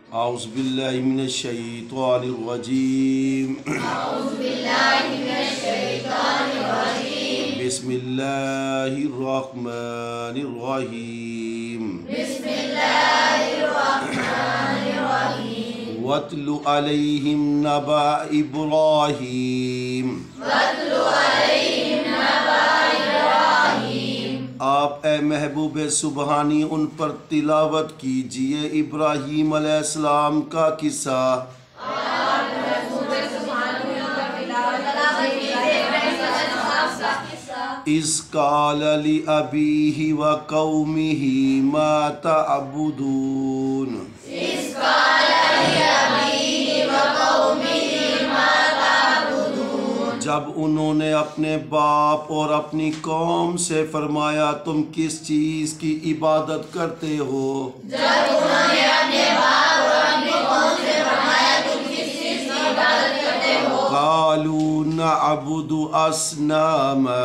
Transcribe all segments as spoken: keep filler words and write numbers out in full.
اعوذ باللہ من الشیطان الرجیم اعوذ باللہ من الشیطان الرجیم بسم اللہ الرحمن الرحیم بسم اللہ الرحمن الرحیم وَاتْلُ عَلَيْهِمْ نَبَأَ إِبْرَاهِيمَ وَاتْلُ عَلَيْهِمْ نَبَأَ إِبْرَاهِيمَ آپ اے محبوب سبحانی ان پر تلاوت کیجئے ابراہیم علیہ السلام کا قصہ۔ آپ محبوب سبحانی ان پر تلاوت کیجئے ابراہیم علیہ السلام کا قصہ۔ اِذْ قَالَ لِأَبِيهِ وَقَوْمِهِ مَا تَعْبُدُونَ اِذْ قَالَ لِأَبِيهِ وَقَوْمِهِ مَا تَعْبُدُونَ جب انہوں نے اپنے باپ اور اپنی قوم سے فرمایا تم کس چیز کی عبادت کرتے ہو؟ جب انہوں نے اپنے باپ اور اپنی قوم سے فرمایا تم کس چیز کی عبادت کرتے ہو؟ قالوا نعبد اصناما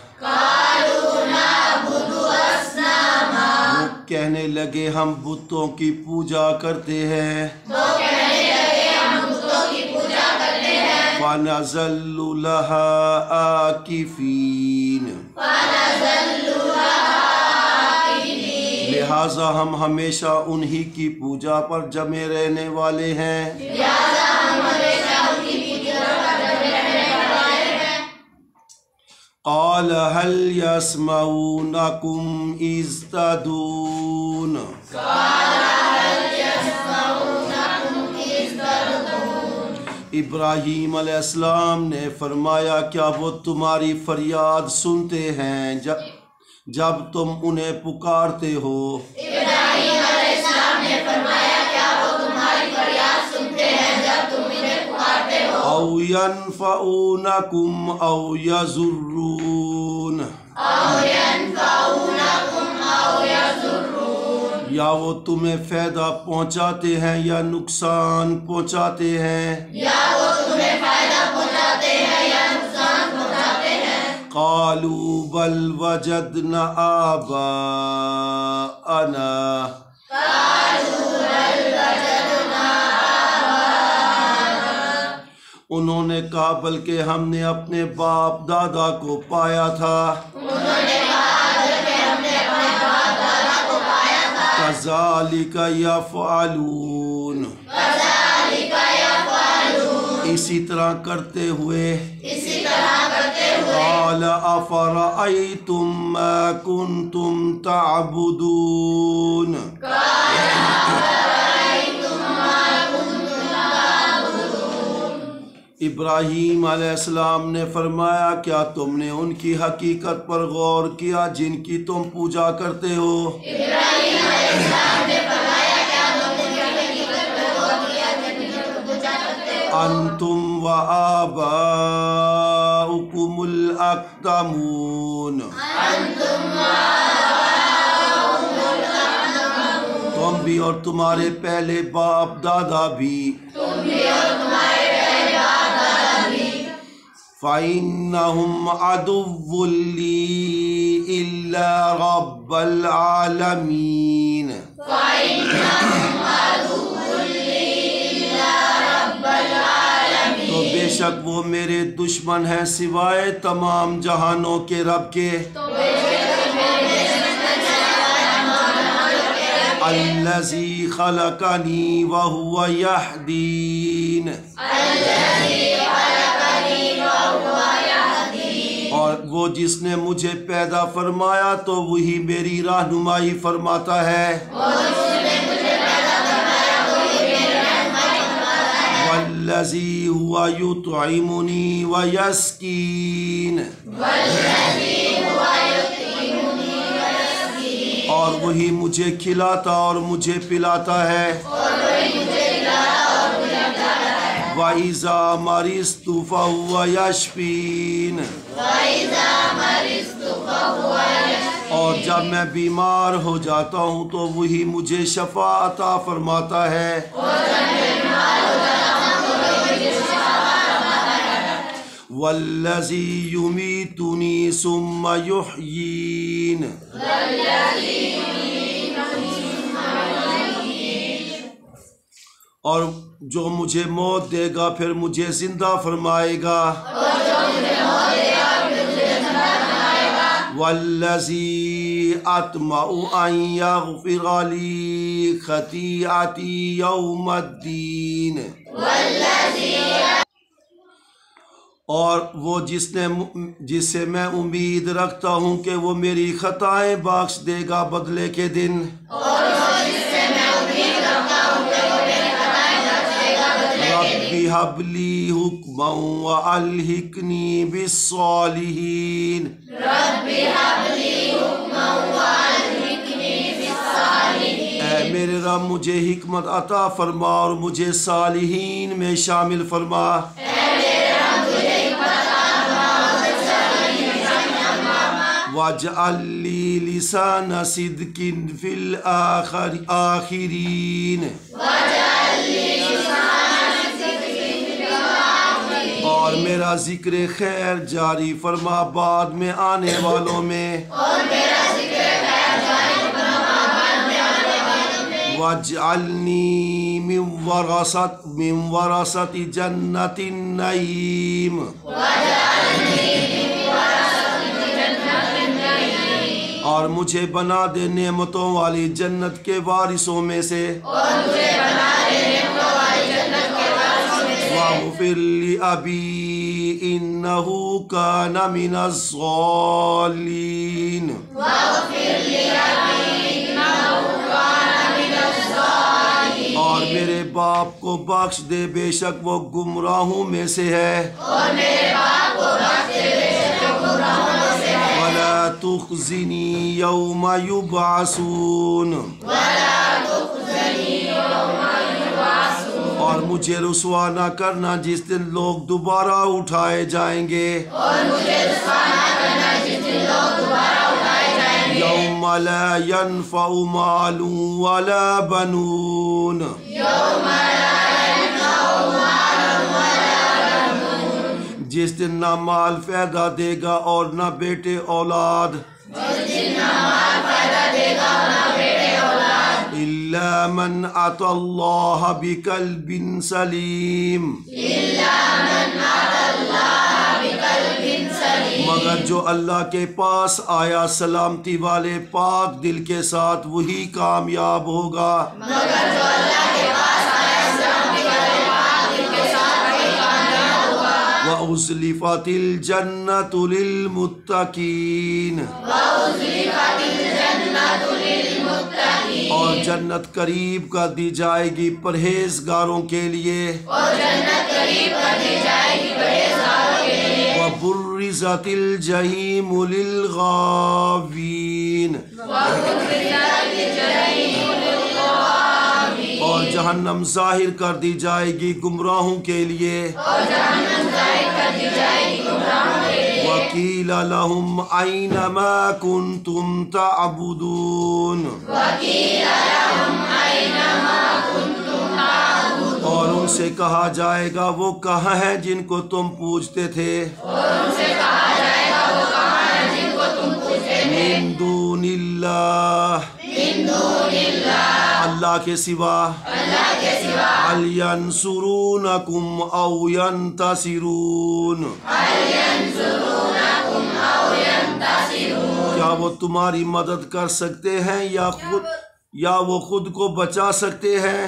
قالوا نعبد اصناما وہ کہنے لگے ہم بتوں کی پوجا کرتے ہیں۔ وہ کہنے لگے ہم بتوں کی پوجا کرتے ہیں۔ فنظل لها عاکفین فنظل لها عاکفین لہٰذا ہم ہمیشہ انہی کی پوجا پر جمے رہنے والے ہیں۔ لہذا ہم ہمیشہ ان کی پوجا پر جمے رہنے والے ہیں۔ قال هل يسمعونكم إذ تدعون قال هل يسمعونكم إذ تدعون ابراہیم علیہ السلام نے فرمایا کیا وہ تمہاری فریاد سنتے ہیں جب جب تم انہیں پکارتے ہو؟ ابراہیم علیہ السلام نے فرمایا کیا وہ تمہاری فریاد سنتے ہیں جب تم انہیں پکارتے ہو؟ او ينفعونكم او يضرون او ينفعونكم او يضرون یا وہ تمہیں فائدہ پہنچاتے ہیں یا نقصان پہنچاتے ہیں؟ یا وہ تمہیں فائدہ پہنچاتے ہیں یا نقصان پہنچاتے ہیں؟ قالوا بل وجدنا آباءنا قالوا بل وجدنا آباءنا انہوں نے کہا بلکہ ہم نے اپنے باپ دادا کو پایا تھا۔ انہوں نے کہا بلکہ ہم نے اپنے باپ دادا کو پایا تھا۔ کذالک یفعلون کذالک یفعلون اسی طرح کرتے ہوئے۔ اسی طرح کرتے ہوئے قال افرأیتم ما کنتم تعبدون ابراہیم علیہ السلام نے فرمایا کیا تم نے ان کی حقیقت پر غور کیا جن کی تم پوجا کرتے ہو؟ ابراہیم علیہ السلام نے فرمایا کیا تم نے ان کی حقیقت پر غور کیا جن کی تم پوجا کرتے ہو؟ انتم و آباؤکم الاقدمون انتم وآباؤکم الاقدمون تم بھی اور تمہارے پہلے باپ دادا بھی۔ تم بھی اور تمہارے پہلے باپ دادا بھی فَإِنَّهُمْ عَدُوٌّ لِّي إِلَّا رَبَّ الْعَالَمِينَ فَإِنَّهُمْ عَدُوٌّ لِّي إِلَّا رَبَّ الْعَالَمِينَ تو بے شک وہ میرے دشمن ہیں سوائے تمام جہانوں کے رب کے۔ الَّذِي خَلَقَنِي وَهُوَ يَهْدِينِ اور وہ جس نے مجھے پیدا فرمایا تو وہی میری رہنمائی فرماتا ہے۔ وَالَّذِي هُوَ يُطْعِمُنِي وَيَسْقِينِ اور وہی مجھے کھلاتا اور مجھے پلاتا ہے۔ وَإِذَا مَرِضْتُ فَهُوَ يَشْفِينِ اور جب میں بیمار ہو جاتا ہوں تو وہی مجھے شفا عطا فرماتا ہے۔ وَالَّذِي يُمِيتُنِي ثُمَّ يُحْيِينِ اور جو مجھے موت دے گا پھر مجھے زندہ فرمائے گا والذی اطمع ان یغفر لی خطیئتی یوم الدین اور وہ جس نے جس سے میں امید رکھتا ہوں کہ وہ میری خطائیں بخش دے گا بدلے کے دن ربی ہب لی حکما والحقنی بالصالحین اے میرے رب مجھے حکمت عطا فرما اور مجھے صالحین میں شامل فرما واجعل لی لسان صدق فی الآخرین اور میرا ذکر خیر جاری فرما بعد میں آنے والوں میں واجعلنی من ورثت من ورثت جنت النعیم اور مجھے بنا دے نعمتوں والی جنت کے وارثوں میں سے واغفر لأبی انہ کان من الضالین اور میرے باپ کو بخش دے بے شک وہ گمراہوں میں سے ہے وَلَا تُخْزِنِي يَوْمَ يُبْعَثُونَ اور مجھے رسوا نہ کرنا جس دن لوگ دوبارہ اٹھائے جائیں گے یوم لا ينفع مال ولا بنون جس دن نہ مال فائدہ دے گا اور نہ بیٹے اولاد الا من اتى اللہ بقلب سلیم مگر جو اللہ کے پاس آیا سلامتی والے پاک دل کے ساتھ وہی کامیاب ہوگا وَأُزْلِفَتِ الْجَنَّةُ لِلْمُتَّقِينَ اور جنت قریب کر دی جائے گی پرہیزگاروں کے لیے وَبُرِّزَتِ الْجَحِيمُ لِلْغَاوِينَ اور جہنم ظاہر کر دی جائے گی گمراہوں کے لیے وَقِيلَ لَهُمْ أَيْنَ مَا كُنْتُمْ تَعْبُدُونَ اور ان سے کہا جائے گا وہ کہاں ہیں جن کو تم پوجتے تھے من دون اللہ اللہ کے سوا هل ينصرونكم او ينتصرون کیا وہ تمہاری مدد کر سکتے ہیں یا خود یا وہ خود کو بچا سکتے ہیں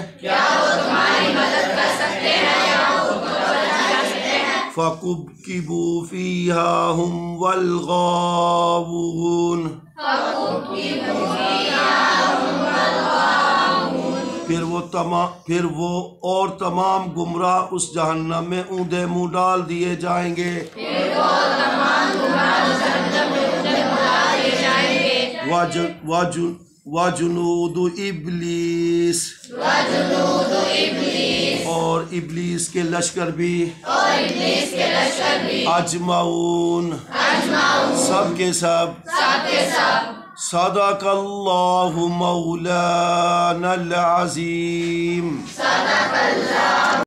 فَكُبْكِبُوا فِيهَا هُمْ وَالْغَاوُونَ پھر وہ تمام پھر وہ اور تمام گمراہ اس جہنم میں اوندے منہ ڈال دیے جائیں گے وَجُنُودُ ابلیس اور ابلیس کے لشکر بھی اجمعون سب کے سب صدق اللہ مولانا العظیم.